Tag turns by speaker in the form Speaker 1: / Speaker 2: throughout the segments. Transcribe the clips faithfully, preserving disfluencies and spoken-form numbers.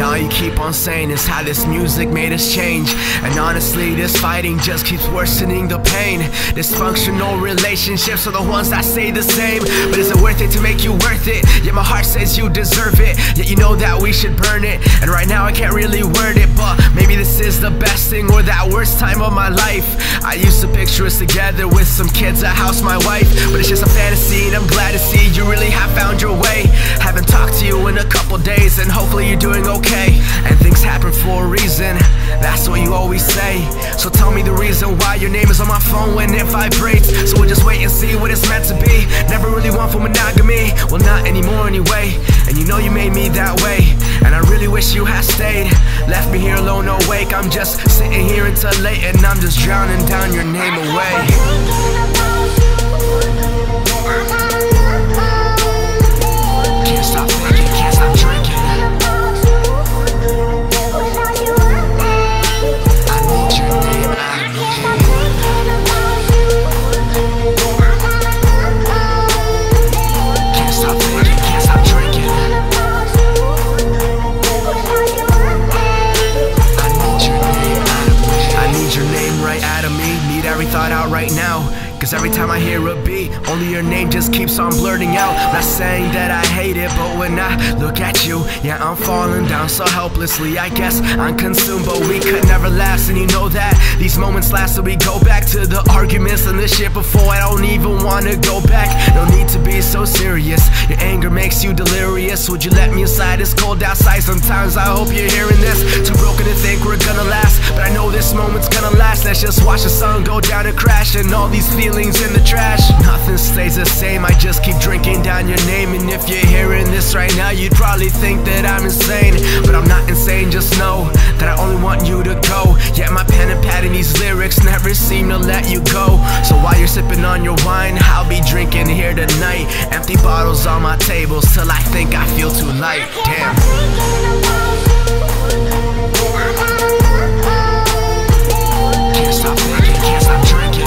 Speaker 1: all you keep on saying is how this music made us change. And honestly, this fighting just keeps worsening the pain. Dysfunctional relationships are the ones that stay the same. But is it worth it to make you worth it? Yet my heart says you deserve it, yet you know that we should burn it. And right now I can't really word it, but maybe this is the best thing or that worst time of my life. I used to picture us together with some kids, a house, my wife, but it's just a fantasy, and I'm glad to see you really have found your way. Haven't talked to you in a couple days, and hopefully you're doing okay. And things happen for a reason, that's what you always say. So tell me the reason why your name is on my phone when it vibrates. So we'll just wait and see what it's meant to be. Never really want for monogamy, well not anymore anyway. And you know you made me that way, and I really wish you had stayed. Left me here alone, awake, I'm just sitting here until late, and I'm just drowning down your name away. Can't stop thinking, can't stop drinking. I need your name out of me. Can't stop thinking, can't stop drinking. I need your name out of me. I need your name right out of me. Need every thought out right now. Cause every time I hear a beat, only your name just keeps on blurting out. Not saying that I hate it, but when I look at you, yeah, I'm falling down so helplessly. I guess I'm consumed, but we could never last, and you know that. These moments last, so we go back to the arguments and the shit before. I don't even wanna go back, no need to be so serious. Your anger makes you delirious. Would you let me inside? It's cold outside sometimes, I hope you're hearing this. Too broken to think we're gonna last, but I know this moment's gonna last. Let's just watch the sun go down and crash, and all these feelings in the trash. Nothing stays the same, I just keep drinking down your name. And if you're hearing this right now, you'd probably think that I'm insane, but I'm not insane, just know that I only want you to go. Yet my pen and pad and these lyrics never seem to let you go. So while you're sipping on your wine, I'll be drinking here tonight. Empty bottles on my tables till I think I feel too light. Damn. Can't stop thinking, can't stop drinking.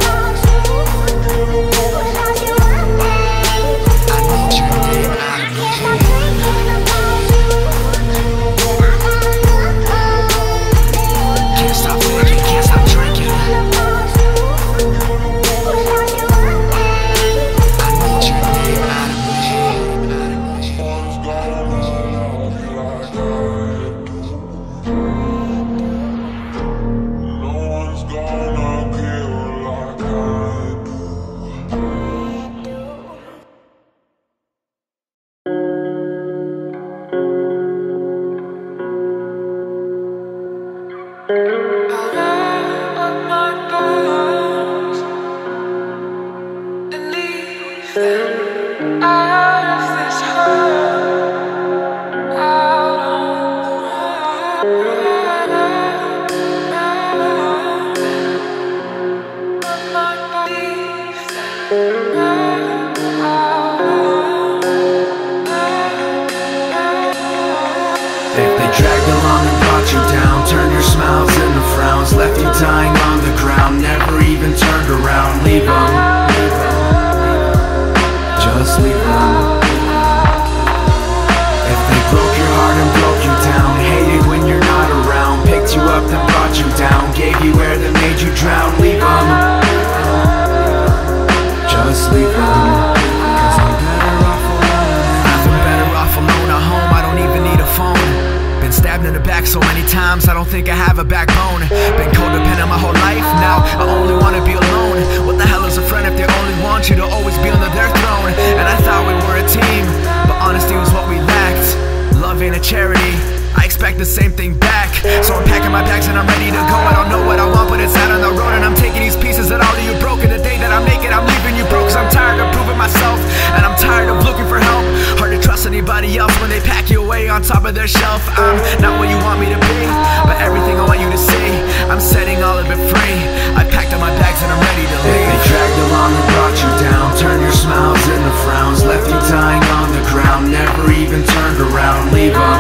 Speaker 1: I don't think I have a backbone. Been codependent my whole life, now I only wanna be alone. What the hell is a friend if they only want you to always be under their throne? And I thought we were a team, but honesty was what we lacked. Love ain't a charity, I expect the same thing back. So I'm packing my bags and I'm ready to go. I don't know what I want, but it's out on the road, and I'm taking these pieces that all of you broke. And the day that I make it, I'm leaving you broke. Cause I'm tired of proving myself, and I'm tired of looking for help. Hard to trust anybody else when they pack you away on top of their shelf. I'm not what you want me to be, but everything I want you to see, I'm setting all of it free. I packed up my bags and I'm ready to leave. They dragged along and brought you down, turned your smiles into frowns, left you dying on the ground, never even turned around. Leave them,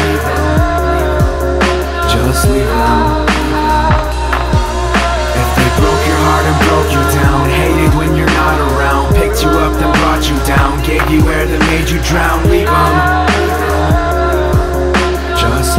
Speaker 1: just leave them. If they broke your heart and broke you down, hated when you're not around, picked you up then brought you down, gave you air that made you drown. Leave them, just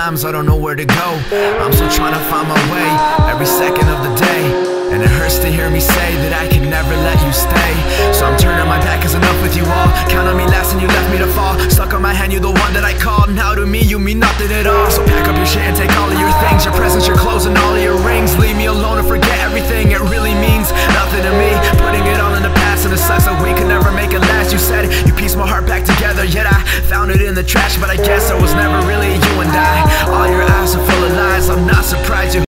Speaker 1: times I don't know where to go. I'm still trying to find my way every second of the day, and it hurts to hear me say that I can never let you stay. So I'm turning my back, cause enough with you all. Count on me last and you left me to fall. Stuck on my hand, you're the one that I called. Now to me, you mean nothing at all. So pack up your shit and take all of your things, your presents, your clothes, and all of your rings. Leave me alone and forget everything, it really means nothing to me. Putting it all in the past, and it sucks that we could never make it last. You said you pieced my heart back together, yet I found it in the trash. But I guess I was never really you and I. All your eyes are